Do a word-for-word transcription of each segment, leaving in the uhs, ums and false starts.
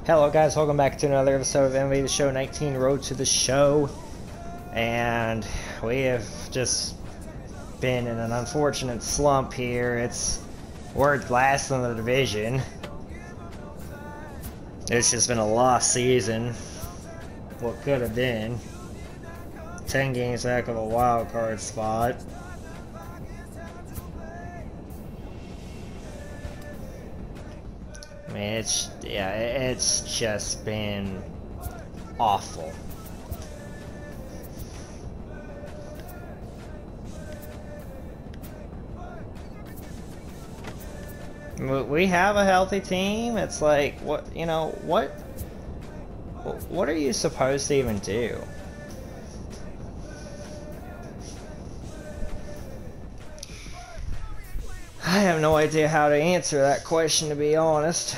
Hello guys, welcome back to another episode of M V the Show nineteen Road to the Show. And we have just been in an unfortunate slump here. It's we're last in the division. It's just been a lost season. What could have been. ten games back of a wild card spot. I mean, it's, yeah, it's just been awful. We have a healthy team. It's like, what, you know, what, what are you supposed to even do? I have no idea how to answer that question, to be honest.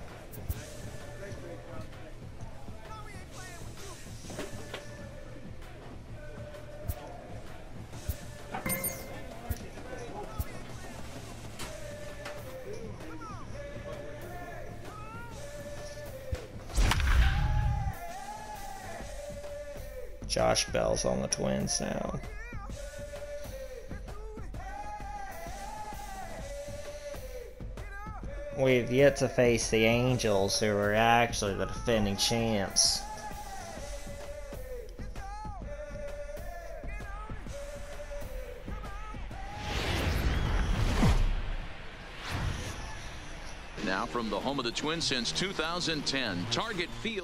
Josh Bell's on the Twins now. We've yet to face the Angels, who are actually the defending champs. Now from the home of the Twins since two thousand ten, Target Field.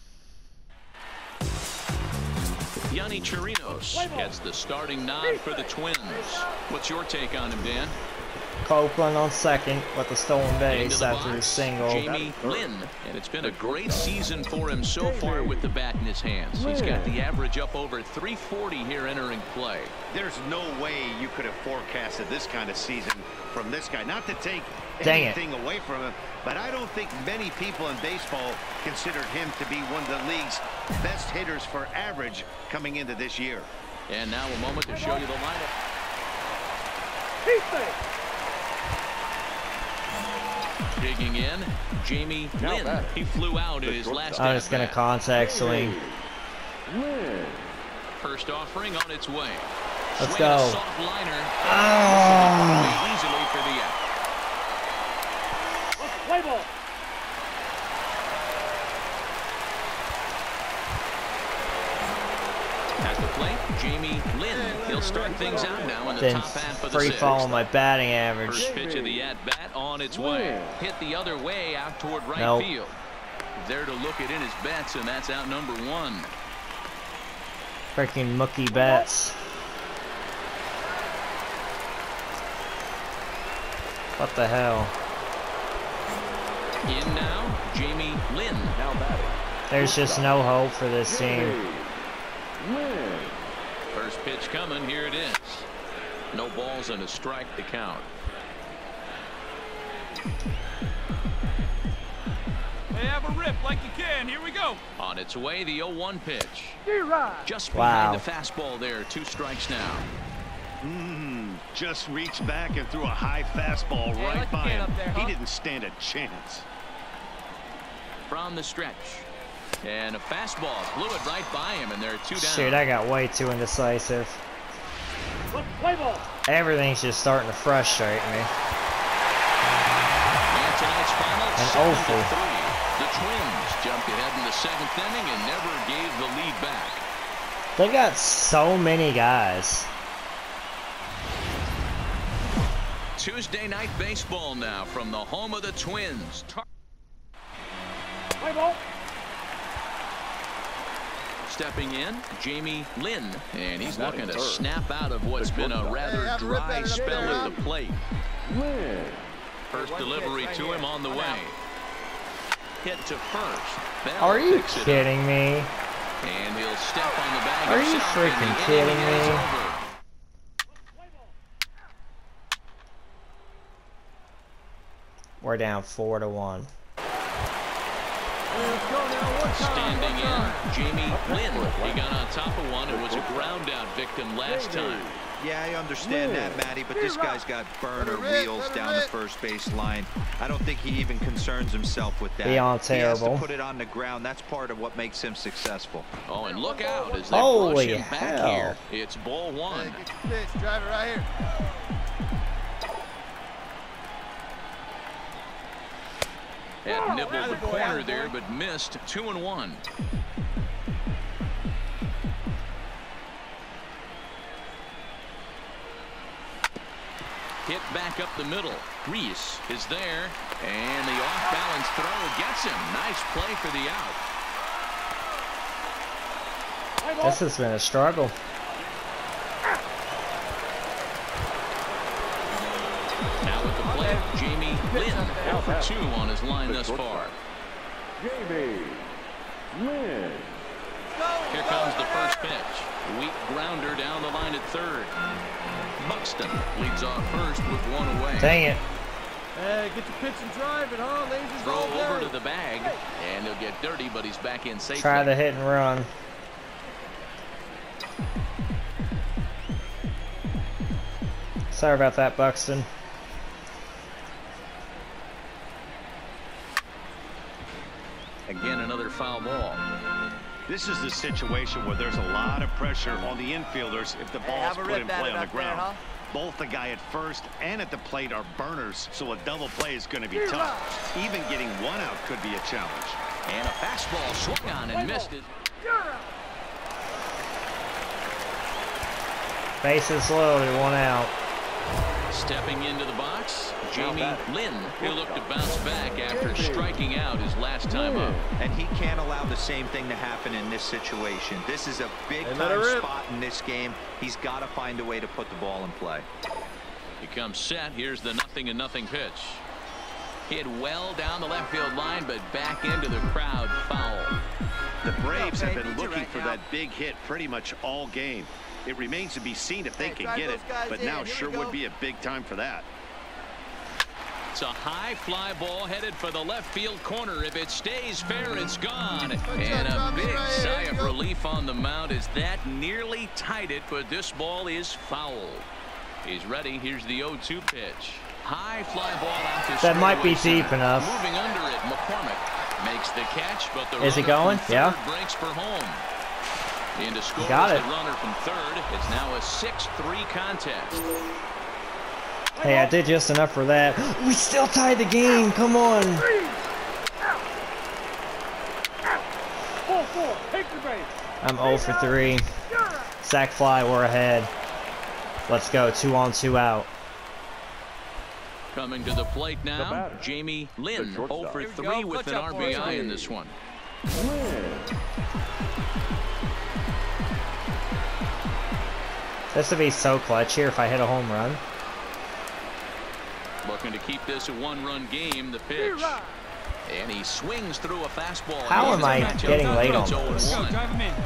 Yanni Chirinos gets the starting nod for the Twins. What's your take on him, Dan? Copeland on second with the stolen base after his single. Jamie Lynn, and it's been a great season for him so far with the bat in his hands. He's got the average up over three forty here entering play. There's no way you could have forecasted this kind of season from this guy. Not to take Dang anything it. away from him, but I don't think many people in baseball considered him to be one of the league's best hitters for average coming into this year. And now a moment to show you the lineup. Digging in, Jamie Lynn. He flew out in his last I'm just gonna contact swing. First offering on its way. Let's Swing go. a soft liner. Oh. Easily for the out. Play ball. At the plate, Jamie Lynn. He'll start things out now in the Then top half of the free sixth. fall on my batting average. First pitch of the at-bat on its way. Hit the other way out toward right Nope. field. There to look at in his bets, and that's out number one. Freaking Mookie Betts. What the hell? In now, Jamie Lynn. Now batting. There's just no hope for this team. First pitch coming, here it is. No balls and a strike to count. Hey, have a rip like you can. Here we go. On its way, the oh one pitch. Just Wow. behind the fastball there. Two strikes now. Mm, just reached back and threw a high fastball Hey, right let the by kid him. up there, huh? He didn't stand a chance. From the stretch. And a fastball blew it right by him, and there are two down. Shoot, I got way too indecisive. Play ball. Everything's just starting to frustrate me. And tonight's final, And seven to awful. three. The Twins jumped ahead in the seventh inning and never gave the lead back. They got so many guys. Tuesday night baseball now from the home of the Twins. Tar Play ball. Stepping in, Jamie Lynn, and he's looking to snap out of what's been a rather dry spell at the plate. First delivery to him on the way. Hit to first. Bell Are you picks it up, kidding me? and he'll step on the bag Are you himself, and freaking the kidding inning is me? over. We're down four to one. Standing in, Jamie Lynn. He got on top of one. It was a ground out victim last time. Yeah, I understand that, Matty, but this guy's got burner wheels down the first base line. I don't think he even concerns himself with that. Beyond terrible. He has to put it on the ground. That's part of what makes him successful. Oh, and look out as they Holy brush him back hell. here. It's ball one. Hey, get your pitch. Drive it right here. Had nibbled the corner there, but missed. Two and one. Hit back up the middle. Reese is there, and the off-balance throw gets him. Nice play for the out. This has been a struggle. Now with the plate, Jamie Lynn, zero for two on his line thus far. Jamie Lynn. Here comes the first pitch. Weak grounder down the line at third. Buxton leads off first with one away. Dang it. Hey, get your pitch and drive it, huh? Lasers Throw all over day. to the bag, and he'll get dirty, but he's back in safely. Try the hit and run. Sorry about that, Buxton. Again, another foul ball. This is the situation where there's a lot of pressure on the infielders if the ball's put in play on the ground. There, huh? Both the guy at first and at the plate are burners, so a double play is going to be tough. Even getting one out could be a challenge. And a fastball swung on and missed it. Bases loaded, one out. Stepping into the box, Jamie Lynn, who looked to bounce back after striking out his last time up. And he can't allow the same thing to happen in this situation. This is a big-time spot in this game. He's got to find a way to put the ball in play. He comes set. Here's the nothing and nothing pitch. Hit well down the left field line, but back into the crowd, foul. The Braves have been looking for that big hit pretty much all game. It remains to be seen if they can get it, but now sure would be a big time for that. It's a high fly ball headed for the left field corner. If it stays fair, it's gone. And a big sigh of relief on the mound as that nearly tied it, but this ball is foul. He's ready. Here's the oh two pitch. High fly ball out to That might be straightaway deep center. enough. Moving under it, McCormick makes the catch, but the Is he runner going? from Yeah. third breaks for home. In to score Got is it. the runner from third. It's now a six three contest. Hey, I did just enough for that. We still tied the game. Come on. Four, four. Take the base. I'm oh for three. Sack fly, we're ahead. Let's go. Two on, two out. Coming to the plate now, batter, Jamie Lynn, the shortstop. oh for Here we three go. with Clutch an up for R B I us. in this one. Lynn. This would be so clutch here if I hit a home run. Looking to keep this a one-run game. The pitch, and he swings through a fastball. How He's am I a matchup. getting late on It's oh this? one. Go, drive him in.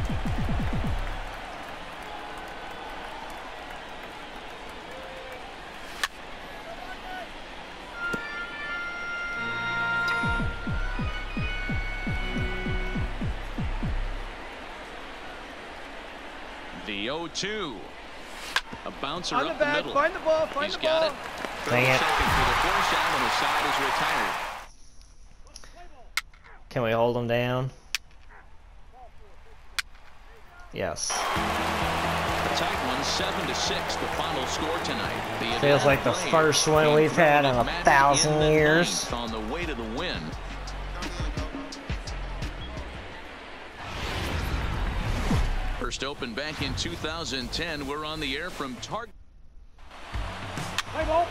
The oh two. A bouncer On the up the back, middle. find the ball, find He's the got ball. it. Dang Throws it. second for the force out, and the side is retired. Can we hold him down? Yes. A tight one, seven to six. The final score tonight. The Feels like the Braves first one came we've through had with in a magic thousand in the years. ninth on the way to the win. First opened back in two thousand ten. We're on the air from Target. Play ball.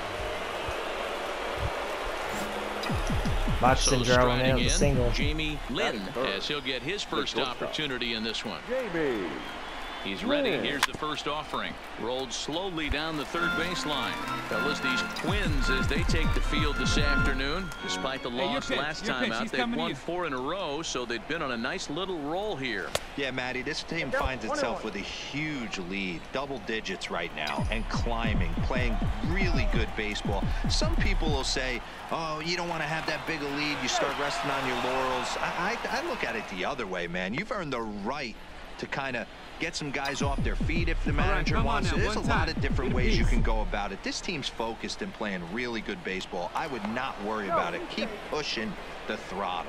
Buxton So drove striding in the in, single. Jamie Lynn, third. as he'll get his first shortstop. opportunity in this one. Jamie He's ready. Lynn. Here's the first offering. Rolled slowly down the third baseline. Fellas, these Twins, as they take the field this afternoon, despite the Hey, your loss pitch, last your time pitch. out, He's they've coming to won you. four in a row, so they've been on a nice little roll here. Yeah, Matty, this team finds itself with a huge lead, double digits right now, and climbing, playing really good baseball. Some people will say, oh, you don't want to have that big a lead, you start resting on your laurels. I, I, I look at it the other way, man. You've earned the right to kind of get some guys off their feet if the manager right, wants now, to. There's a one lot time. of different Get a ways piece. you can go about it. This team's focused and playing really good baseball. I would not worry about it. Keep pushing the throttle.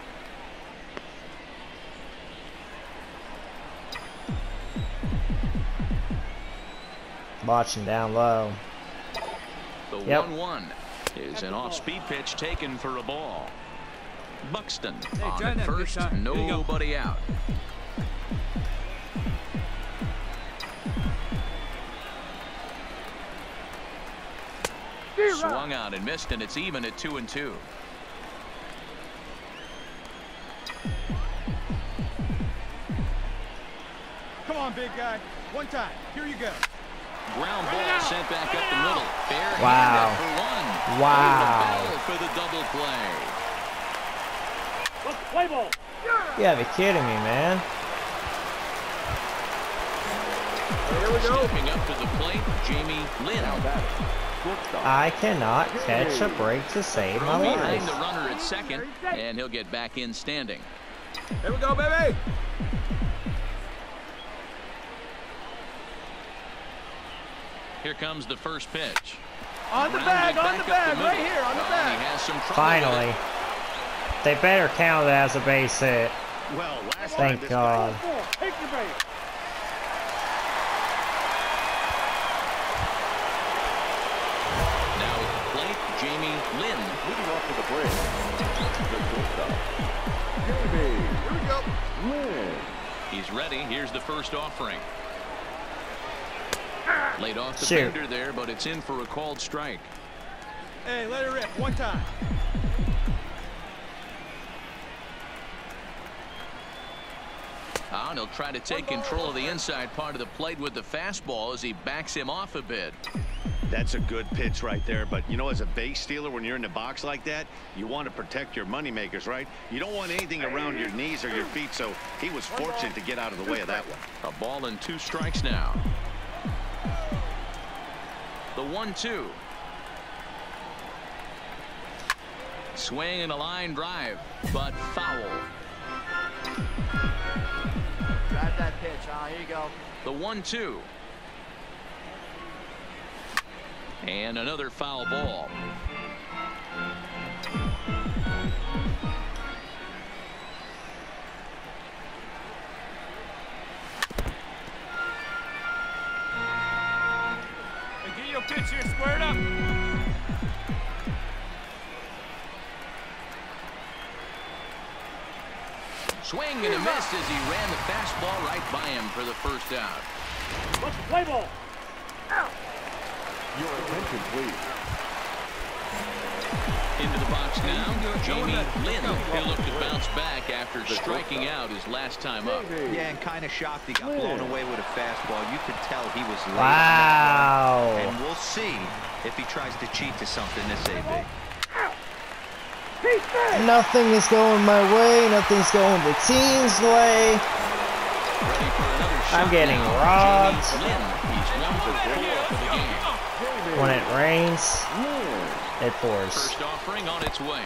Watching down low. The Yep. one one is an off-speed pitch taken for a ball. Buxton Hey, on try at that big first, shot. Here you go. nobody out. Swung out and missed, and it's even at two and two. Come on, big guy. One time. Here you go. Ground ball sent back up the middle. Bare Wow. for one. Wow. Battle for the double play. Let's play ball. You gotta be kidding me, man. Here we go. Stepping up to the plate, Jamie Lynn. I cannot catch a break to save my Behind the life. runner at second, and he'll get back in standing. Here we go, baby. Here comes the first pitch. On the Grounded bag, on back the up bag, middle. right here, on the Oh, He bag. has some trouble Finally. with They better count it as a base hit. Well, last time Thank this God. Four. Take your base. it. Now at the plate, Jamie Lynn. Leading off to the plate, the shortstop, Jamie Here we go. Lynn. He's ready. Here's the first offering. Laid off the Shoot. bender there, but it's in for a called strike. Hey, let it rip. One time. Ah, and he'll try to take control of the inside part of the plate with the fastball as he backs him off a bit. That's a good pitch right there, but you know, as a base stealer, when you're in the box like that, you want to protect your moneymakers, right? You don't want anything around your knees or your feet, so he was fortunate to get out of the way of that one. A ball and two strikes now. The one two. Swing and a line drive, but foul. Drive that pitch. Ah, here you go. The one two. And another foul ball. Hey, get your pitch here squared up. Swing and a miss as he ran the fastball right by him for the first out. Let's play ball. Your attention, please. Into the box now, Jamie Lynn. He'll look to bounce back after striking out his last time up. Yeah, and kind of shocked he got blown away with a fastball. You could tell he was late Wow. on that one. And we'll see if he tries to cheat to something this A B. Nothing is going my way. Nothing's going the team's way. Ready for another shot I'm getting now. robbed. Jamie Lynn. He's one for four for the game. When it rains, it pours. First offering on its way.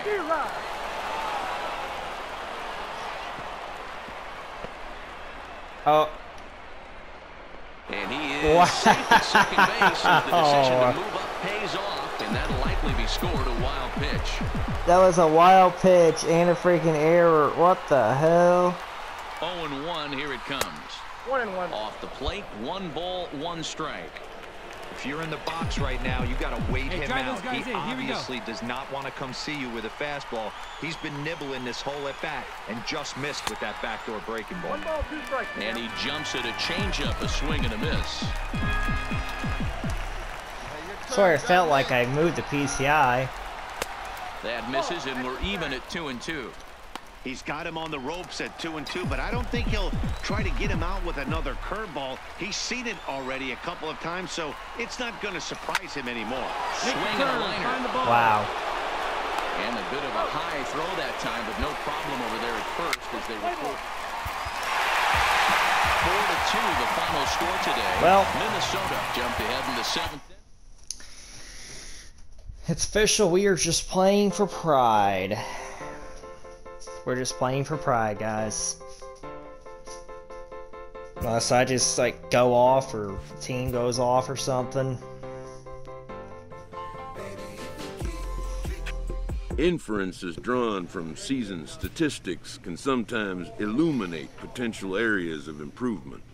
Oh, And he is Wow. safe at second base as the decision to move up pays off, and that'll likely be scored a wild pitch. that was a wild pitch and a freaking error. What the hell? oh and one, here it comes. One and one. Off the plate, one ball, one strike. If you're in the box right now, you got to wait Hey, him drive out. those guys He in. Here we go. obviously does not want to come see you with a fastball. He's been nibbling this whole at bat and just missed with that backdoor breaking ball. One ball, two strikes. And he jumps at a changeup, a swing and a miss. Swear it felt like I moved the P C I. That misses, and we're even at two and two. He's got him on the ropes at two and two, but I don't think he'll try to get him out with another curveball. He's seen it already a couple of times, so it's not going to surprise him anymore. Swing and a liner. Wow. And a bit of a high throw that time, but no problem over there at first as they report. Four to two, the final score today. Well, Minnesota jumped ahead in the seventh. it's official. We are just playing for pride. We're just playing for pride, guys. Unless I just like go off or the team goes off or something. Inferences drawn from season statistics can sometimes illuminate potential areas of improvement.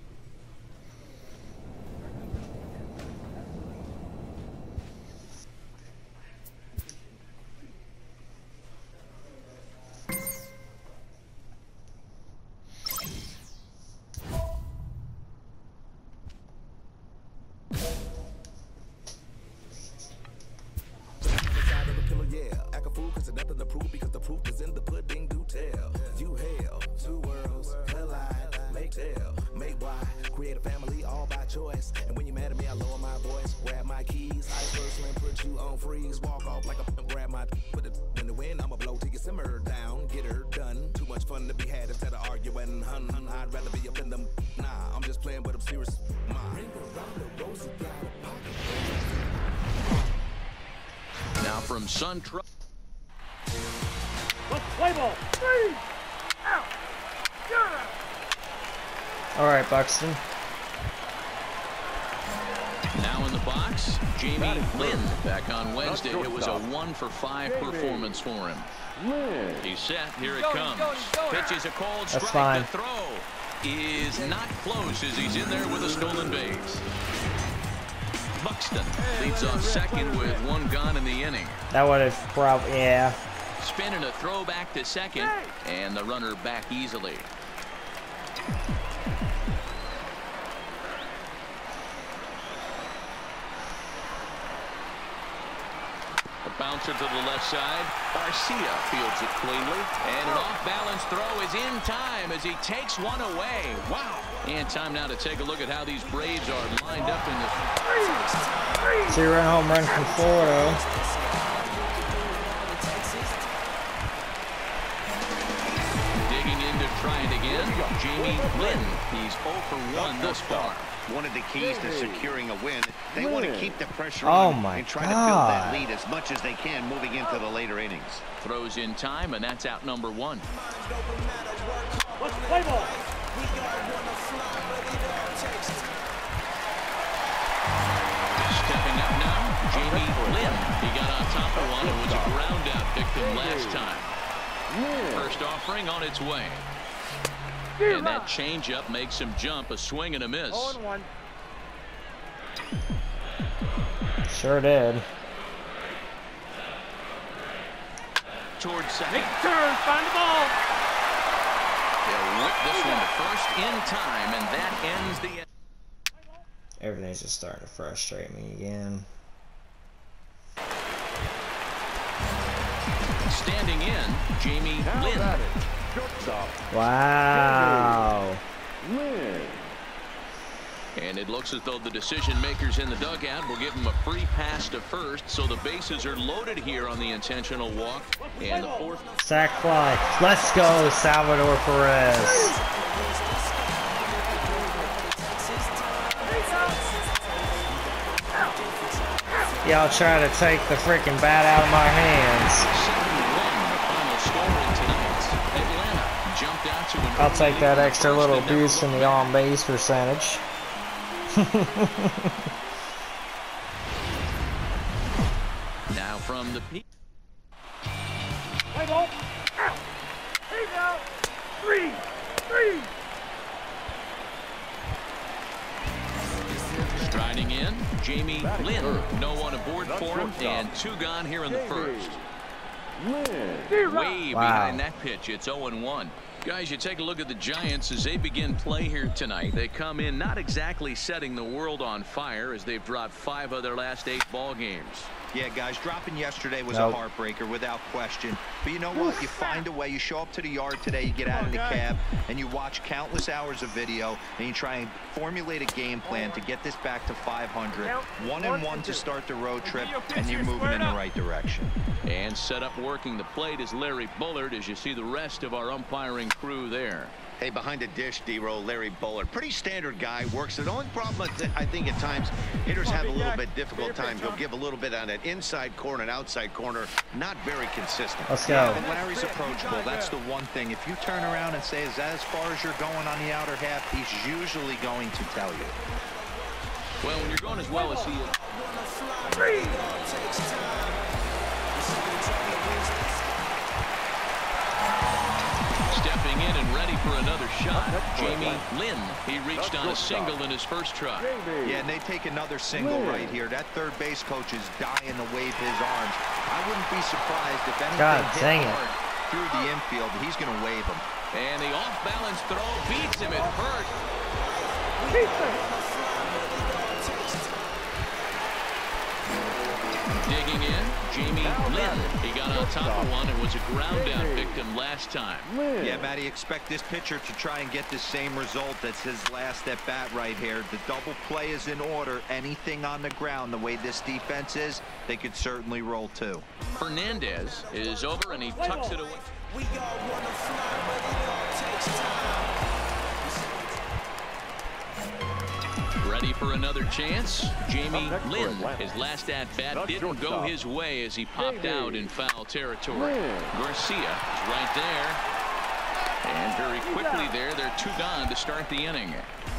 Now from Sun Truck. Let's play ball. Three. Out. All right, Buxton. Now in the box, Jamie Lynn. Back on Wednesday, it was a one for five performance for him. He's set. Here it comes. Pitches a cold strike. That's fine. The throw is not close as he's in there with a stolen base. Buxton leads off second with one gone in the inning. That would have probably, yeah. Spinning a throw back to second, and the runner back easily. A bouncer to the left side. Garcia fields it cleanly, and an off-balance throw is in time as he takes one away. Wow. And time now to take a look at how these Braves are lined up in the Two-run home run from Florida. Digging in to try it again. Jamie Lynn. He's oh for one thus far. One of the keys to securing a win, they want to keep the pressure Oh on my and try to build that God. lead as much as they can moving into the later innings. Throws in time, and that's out number one. Let's play ball. Stepping up now, Jamie Lynn. He got on top of one and was a ground out victim last time. First offering on its way. And that changeup makes him jump, a swing and a miss. oh and one. Sure did. Towards second. Make turn, find the ball. They'll whip this one to first in time, and that ends the. Everything's just starting to frustrate me again. Standing in, Jamie Lynn. Wow. And it looks as though the decision makers in the dugout will give him a free pass to first, so the bases are loaded here on the intentional walk. And the fourth Sack fly. Let's go, Salvador Perez. Y'all try to take the freaking bat out of my hands. I'll take that extra little boost from the on-base percentage. Now from the peak. Play ball. Out. He's out. Three. Three. Striding in, Jamie Lynn. No one aboard for him, and two gone here in the first. Way Wow. behind that pitch. It's oh and one. Guys, you take a look at the Giants as they begin play here tonight. They come in not exactly setting the world on fire as they've dropped five of their last eight ball games. Yeah, guys, dropping yesterday was Nope. a heartbreaker without question. But you know what? You find a way. You show up to the yard today, you get out of the cab, and you watch countless hours of video, and you try and formulate a game plan to get this back to five hundred. One and one to start the road trip, and you're moving in the right direction. And set up working the plate is Larry Bullard as you see the rest of our umpiring crew there. Hey, behind the dish, D-Row, Larry Bullard. Pretty standard guy, works it. The only problem, I think, at times, hitters have a little bit difficult time. He'll give a little bit on that inside corner and outside corner. Not very consistent. Let's go. Yeah, and Larry's approachable. That's the one thing. If you turn around and say, is that as far as you're going on the outer half, he's usually going to tell you. Well, when you're going as well as he is. Stepping in and ready for another shot, Jamie Lynn. He reached on a single in his first try. Yeah, and they take another single right here. That third base coach is dying to wave his arms. I wouldn't be surprised if anything God dang hit it. hard through the infield. He's going to wave him. And the off-balance throw beats him at first. Digging in, Jamie Lynn. He got on top of one and was a ground-out victim last time. Yeah, Matty, expect this pitcher to try and get the same result. That's his last at-bat right here. The double play is in order. Anything on the ground, the way this defense is, they could certainly roll too. Fernandez is over and he tucks it away. We got one to fly, but it all takes time. Ready for another chance. Jamie Lynn, his last at-bat didn't go his way as he popped out in foul territory. Garcia is right there. And very quickly there, they're two gone to start the inning.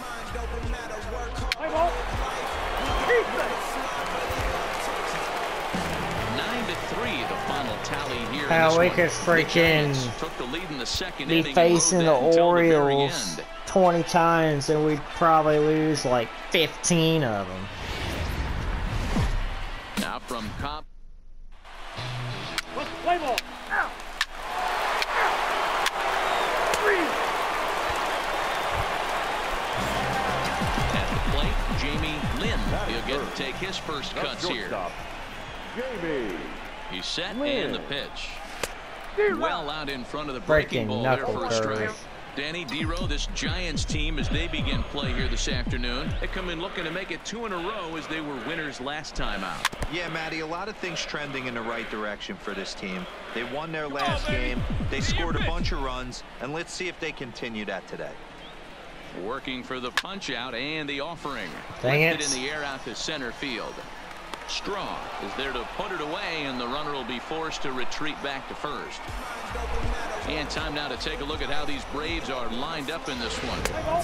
Nine to three, the final tally here. How we could freaking took the lead in the second be inning facing the Orioles the twenty times and we'd probably lose like fifteen of them. Now from Cobb. Play ball. Out. At the plate, Jamie Lynn. He'll get to take his first cuts here. Jamie. He's set and the pitch. Well out in front of the breaking Freaking ball there knuckle for a strike. curve. Danny D-Row, this Giants team, as they begin play here this afternoon, they come in looking to make it two in a row as they were winners last time out. Yeah, Matty, a lot of things trending in the right direction for this team. They won their last game. They scored a bunch of runs, and let's see if they continue that today. Working for the punch out and the offering. Dang it. Lifted in the air out to center field. Strong is there to put it away, and the runner will be forced to retreat back to first. And time now to take a look at how these Braves are lined up in this one.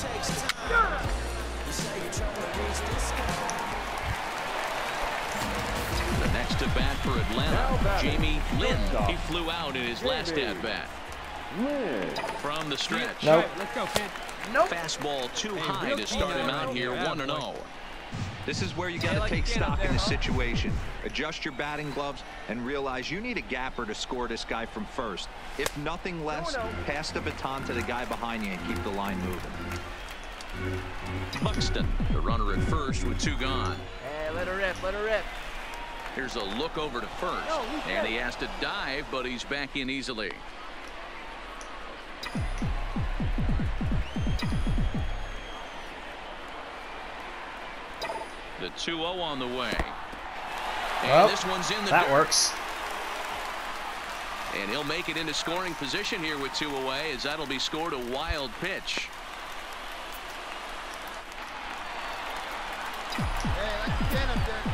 The next to bat for Atlanta, Jamie Lynn. He flew out in his last at bat. From the stretch. Nope. Let's go, kid. Nope. Fastball too high to start him out here, one and oh. This is where you got to take stock in the situation. Adjust your batting gloves and realize you need a gapper to score this guy from first. If nothing less, pass the baton to the guy behind you and keep the line moving. Buxton, the runner at first with two gone. Hey, let her rip, let her rip. Here's a look over to first, and he has to dive, but he's back in easily. The two oh on the way. And Well, this one's in the that dirt. works. And he'll make it into scoring position here with two away, as that'll be scored a wild pitch. Hey, let's get him there.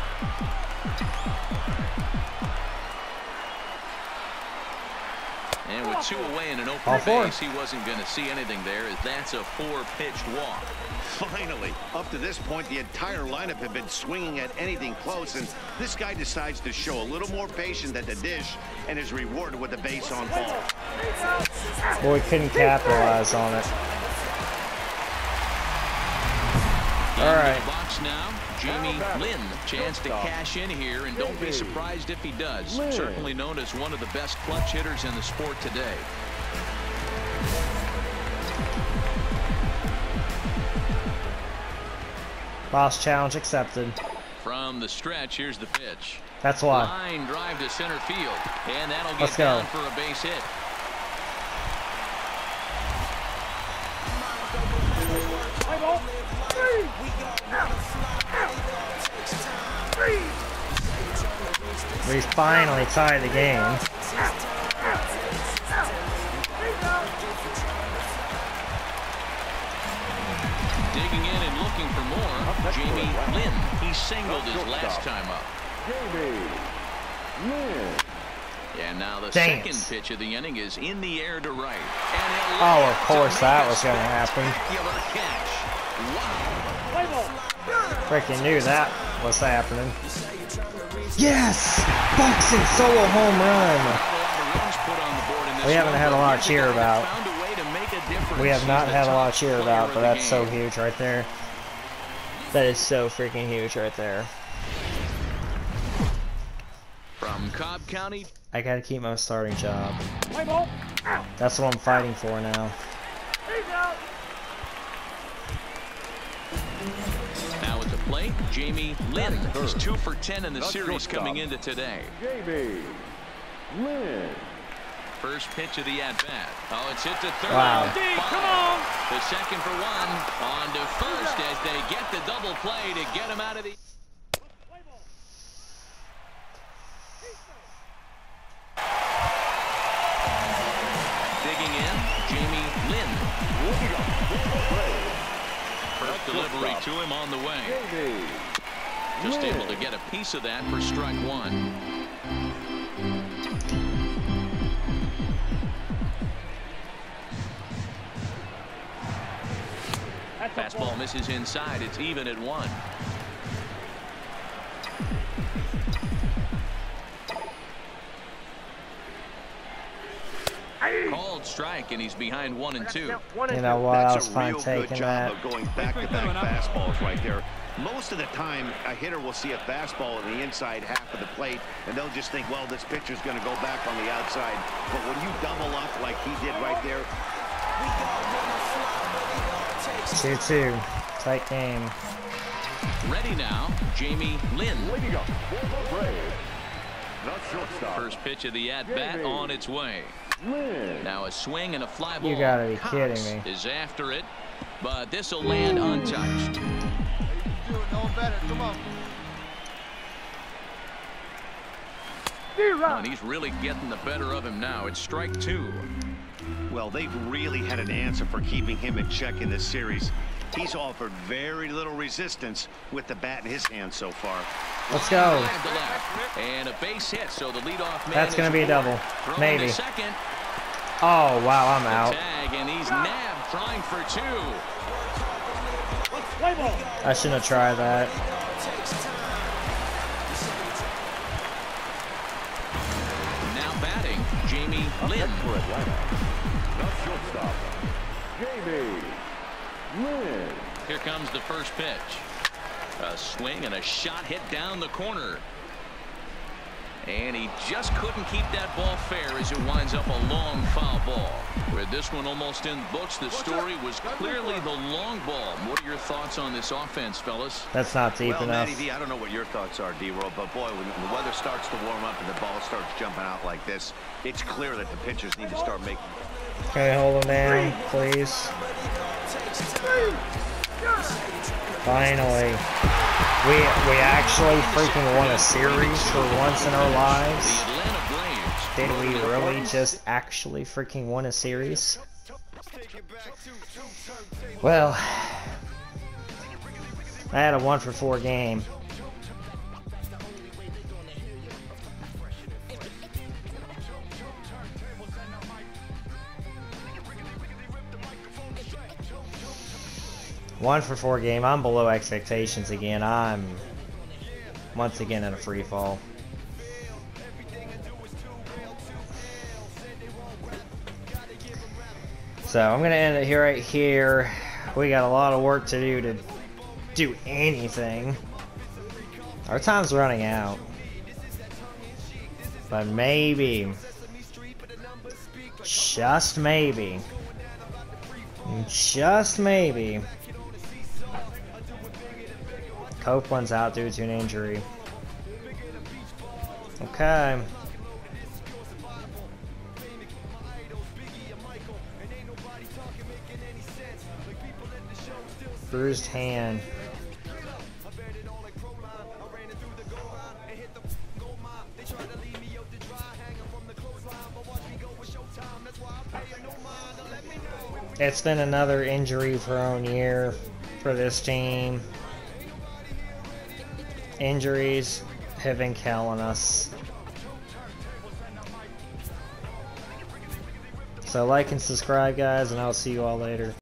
And with two away and an All open four. base, he wasn't going to see anything there, as that's a four-pitched walk. Finally, up to this point, the entire lineup had been swinging at anything close, and this guy decides to show a little more patience at the dish and is rewarded with a base on ball. Boy, couldn't capitalize on it. All right. In the box now, Jamie Lynn. Chance to cash in here, and don't be surprised if he does. Certainly known as one of the best clutch hitters in the sport today. Boss challenge accepted. From the stretch, here's the pitch. That's why. Line drive to center field, and that'll get Let's go. down for a base hit. We finally tied the game. looking for more. Jamie Lynn. He singled his last time up. Jamie Lynn. And now the Dang second it. pitch of the inning is in the air to right. And he'll Oh, lay of it course to that make a was gonna happen. spectacular catch. Wow. Play ball. Freaking knew that was happening. Yes! Buxton solo home run. Not a lot of runs put on the board in this We haven't one, had a but lot of he's cheer the guy that about. found a way to make a difference. We have not He's the had a lot top of cheer player about, of but the that's so game. huge right there. That is so freaking huge right there. From Cobb County. I gotta keep my starting job. Play ball. That's what I'm fighting for now. He's out. Now at the plate, Jamie Lynn. He's two for ten in the series coming into today. Jamie Lynn. First pitch of the at-bat. Oh, it's hit to third. Wow. Come on. The second for one. On to first as they get the double play to get him out of the... Digging in, Jamie Lynn. First delivery to him on the way. Jamie Just Lynn. able to get a piece of that for strike one. Fastball misses inside. It's even at one. Called strike, and he's behind one and two. You know what? I was That's a fine real good taking job that. of going back-to-back fastballs right there. Most of the time, a hitter will see a fastball in the inside half of the plate, and they'll just think, well, this pitcher's going to go back on the outside. But when you double up like he did right there, two two. Tight game. Ready now, Jamie Lynn. Leading up for the Braves, the shortstop. First pitch of the at-bat Jamie on its way. Lynn. Now a swing and a fly ball. You gotta be Cox kidding me. is after it, but this will land untouched. You do it no better. Come on. Oh, and he's really getting the better of him now. It's strike two. well, they've really had an answer for keeping him in check in this series. He's offered very little resistance with the bat in his hand so far. Let's go. Line to left. And a base hit, so the leadoff man That's going to is be a double. thrown to Maybe. second. Oh, wow, I'm The out. tag, and he's nabbed trying for two. Play ball. I shouldn't have tried that. Now batting, Jamie Lynn. For Atlanta, the shortstop, Jamie Lynn. Here comes the first pitch. A swing and a shot hit down the corner. And he just couldn't keep that ball fair as it winds up a long foul ball. With this one almost in books, the story was clearly the long ball. What are your thoughts on this offense, fellas? That's not deep Well, enough. Matty V, I don't know what your thoughts are, D-Roll, but boy, when the weather starts to warm up and the ball starts jumping out like this, it's clear that the pitchers need to start making. Can we hold him down, please? Finally. We, we actually freaking won a series for once in our lives. The Atlanta Braves. Did we really just actually freaking win a series? Well, I had a one for four game. One for four game. I'm below expectations again. I'm once again in a free fall. So I'm gonna end it here right here. We got a lot of work to do to do anything. Our time's running out. But maybe, just maybe, just maybe, Copeland's out due to an injury. Okay. Bruised hand. It's been another injury-prone year for this team. Injuries have been killing us. So like and subscribe, guys, and I'll see you all later.